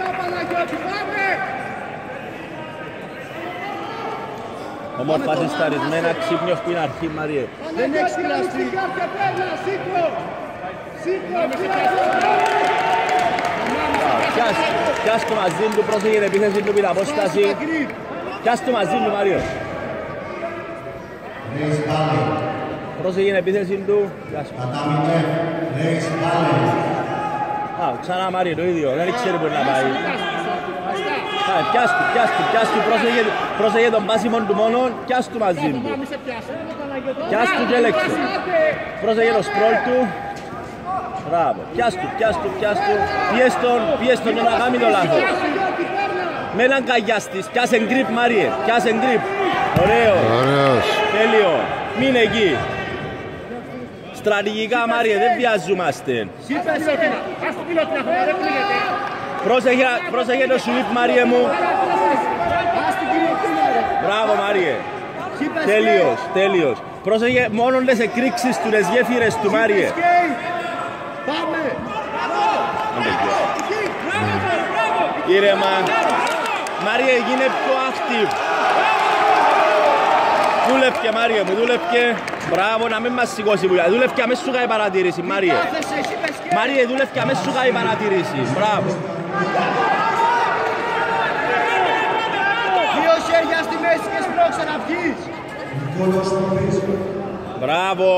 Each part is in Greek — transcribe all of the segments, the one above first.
Όμορφα συσταρισμένα, ξύπνιος που είναι αρχή, Μάριε. Δεν έχεις κουραστεί. Πιάσ' το μαζί του, πρόσεχε την επίθεση του με την απόσταση. Πιάσ' το μαζί του, Μάριο. Πρόσεχε την επίθεση του. Ξανά Μάριο το ίδιο, δεν ξέρει που να πάει. Πιάσ' του, πρόσεχε τον πάσιμον του μόνο, πιάσ' του μαζί του. Πιάσ' του και έλεξε. Πρόσεχε το σπρόλ του. Μπράβο, πιάσ' του. Πιέσαι τον για να κάνει το λάθος. Με έναν καγιάστης, πιάσε γκριπ Μάριε, πιάσε γκριπ. Ωραίος. Τέλειο, μην εκεί. Στρατηγικά Μάριε, δεν βιαζόμαστε. Πρόσεχε το σουλίπ Μάριε μου. Μπράβο Μάριε. Τέλειος. Πρόσεχε μόνο τις εκρήξεις του, τις γέφυρες του Μάριε. Πάμε! Ήρεμα. Μάριε, γίνε πιο active. Δούλευκε Μάριε μου, δούλευκε. Μπράβο, να μην μας σηκώσει πουλιά. Δούλευκε αμέσως σου κάνει παρατήρηση, Μάριε. Μάριε, δούλευκε αμέσως σου κάνει παρατήρηση. Μπράβο. Δύο χέρια στη μέση και σπρώξε να βγεις. Μπράβο.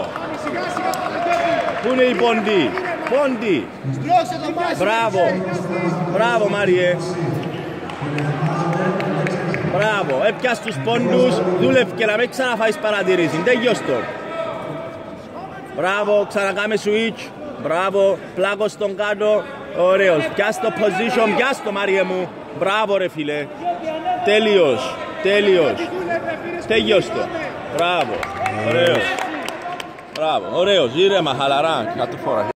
Πού είναι η πόντι. Στρώξε το μάσι. Μπράβο Μάριε. Μπράβο, έπιας τους πόντους, δούλευκε να μην ξαναφάεις παρατηρήσει. Τέλειος το. Μπράβο, ξανακάμε switch. Μπράβο, πλάκος στον κάτω. Ωραίος, πιάσ' το position, πιάσ' το Μάριε μου. Μπράβο ρε φίλε. Τέλειος το. Μπράβο, ωραίος. Ήρεμα, χαλαρά, κάτι φορά.